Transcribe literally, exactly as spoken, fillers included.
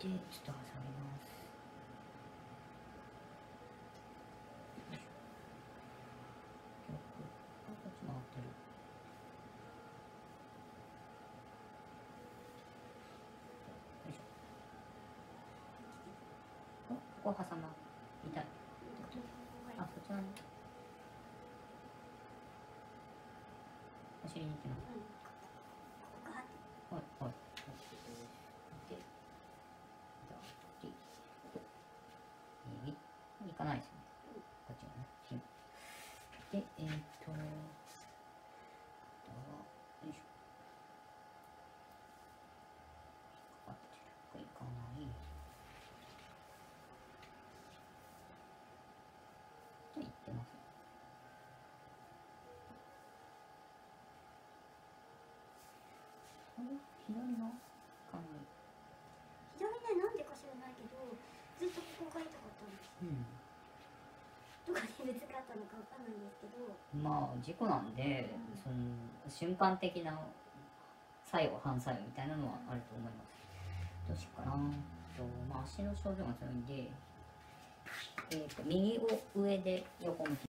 ちょっと挟みます。あ、こっち回ってる。よいしょ。ここ挟ま痛い。あ、そっち側ね。お尻に行きます。はいはい。で、右行かないですね。こっちがね。で、えーっと、よいしょ。かかってるかいかない。と言ってます。あれ左がかない。 左ね、なんでか知らないけど、ずっとここが痛かったんです。 うん。 どこにぶつかったのかわかんないんですけど。 まあ事故なんで、うん、その瞬間的な作用反作用みたいなのはあると思います。どうしようかな。と、まあ、足の症状が強いんで、えーと、右を上で横向き。